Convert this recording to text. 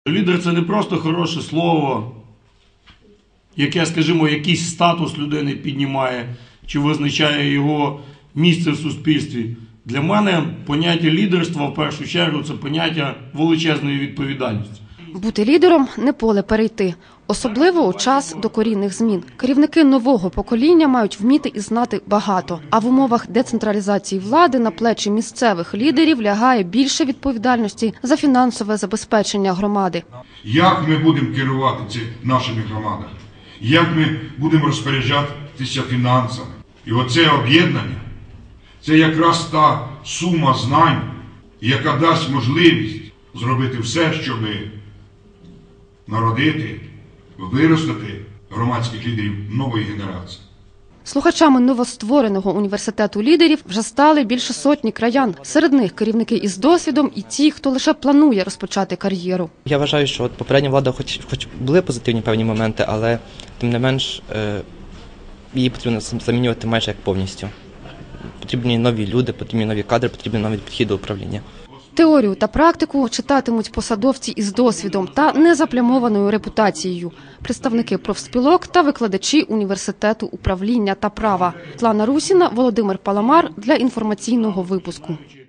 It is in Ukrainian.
Лідер – це не просто хороше слово, яке, скажімо, якийсь статус людини піднімає чи визначає його місце в суспільстві. Для мене поняття лідерства, в першу чергу, це поняття величезної відповідальності. Бути лідером – не поле перейти. Особливо у час докорінних змін. Керівники нового покоління мають вміти і знати багато. А в умовах децентралізації влади на плечі місцевих лідерів лягає більше відповідальності за фінансове забезпечення громади. Як ми будемо керувати нашими громадами? Як ми будемо розпоряджатися фінансами? І оце об'єднання – це якраз та сума знань, яка дасть можливість зробити все, щоб народити, виростити громадських лідерів нової генерації. Слухачами новоствореного університету лідерів вже стали більше сотні краян. Серед них керівники із досвідом і ті, хто лише планує розпочати кар'єру. Я вважаю, що попередня влада хоч були позитивні певні моменти, але тим не менш її потрібно замінювати майже як повністю. Потрібні нові люди, потрібні нові кадри, потрібні нові підхід до управління. Теорію та практику читатимуть посадовці із досвідом та незаплямованою репутацією, представники профспілок та викладачі університету управління та права. Світлана Русіна, Володимир Паламар для інформаційного випуску.